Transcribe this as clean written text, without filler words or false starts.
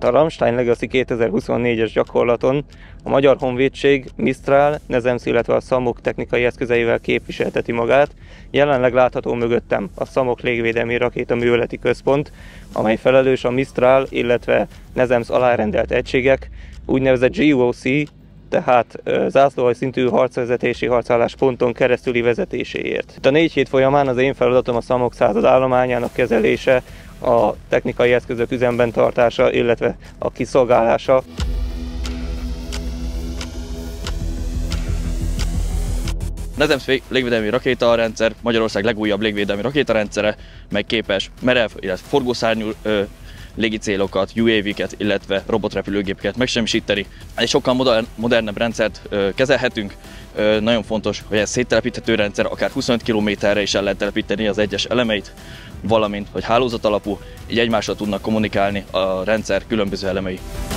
A Rammstein Legacy 2024-es gyakorlaton a Magyar Honvédség Mistral, NASAMS, illetve a SAMUK technikai eszközeivel képviselteti magát. Jelenleg látható mögöttem a SAMUK légvédelmi rakétaműveleti központ, amely felelős a Mistral, illetve NASAMS alárendelt egységek úgynevezett GOC, tehát zászlóalj szintű harcvezetési harcállásponton keresztüli vezetéséért. Itt a 4 hét folyamán az én feladatom a SAMUK század állományának kezelése, a technikai eszközök üzemben tartása, illetve a kiszolgálása. NASAMS légvédelmi rakétarendszer Magyarország legújabb légvédelmi rakétarendszere, mely képes merev, illetve forgószárnyú légi célokat, UAV-ket, illetve robotrepülőgépeket megsemmisíteni. Egy sokkal modernebb rendszert kezelhetünk. Nagyon fontos, hogy ez széttelepíthető rendszer, akár 25 km-re is el lehet telepíteni az egyes elemeit, valamint, hogy hálózat alapú, így egymással tudnak kommunikálni a rendszer különböző elemei.